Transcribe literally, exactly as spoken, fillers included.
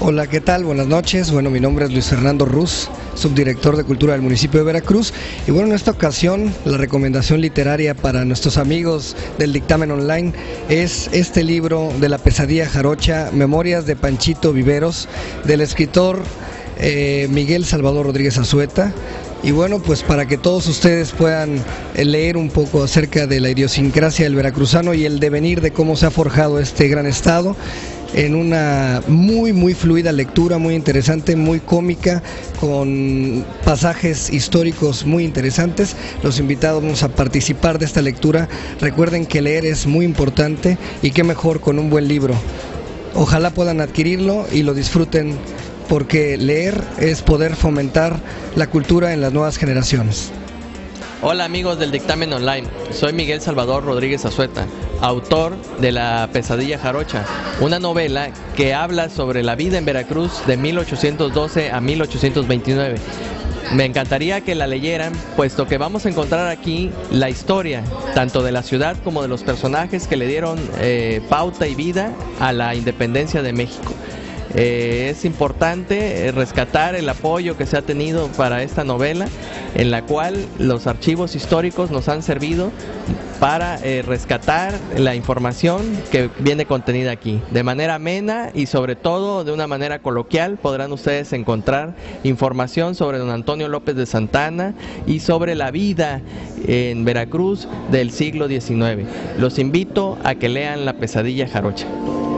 Hola, ¿qué tal? Buenas noches. Bueno, mi nombre es Luis Fernando Ruz, subdirector de Cultura del municipio de Veracruz. Y bueno, en esta ocasión la recomendación literaria para nuestros amigos del dictamen online es este libro de La pesadilla jarocha, Memorias de Panchito Viveros, del escritor eh, Miguel Salvador Rodríguez Azueta. Y bueno, pues para que todos ustedes puedan leer un poco acerca de la idiosincrasia del veracruzano y el devenir de cómo se ha forjado este gran estado, en una muy muy fluida lectura, muy interesante, muy cómica, con pasajes históricos muy interesantes. Los invitamos a participar de esta lectura. Recuerden que leer es muy importante y qué mejor con un buen libro. Ojalá puedan adquirirlo y lo disfruten, porque leer es poder fomentar la cultura en las nuevas generaciones. Hola amigos del dictamen online, soy Miguel Salvador Rodríguez Azueta, autor de La pesadilla jarocha, una novela que habla sobre la vida en Veracruz de mil ochocientos doce a mil ochocientos veintinueve. Me encantaría que la leyeran, puesto que vamos a encontrar aquí la historia, tanto de la ciudad como de los personajes que le dieron eh, pauta y vida a la independencia de México. Eh, es importante rescatar el apoyo que se ha tenido para esta novela, en la cual los archivos históricos nos han servido para eh, rescatar la información que viene contenida aquí. De manera amena y sobre todo de una manera coloquial podrán ustedes encontrar información sobre don Antonio López de Santana y sobre la vida en Veracruz del siglo diecinueve. Los invito a que lean La pesadilla jarocha.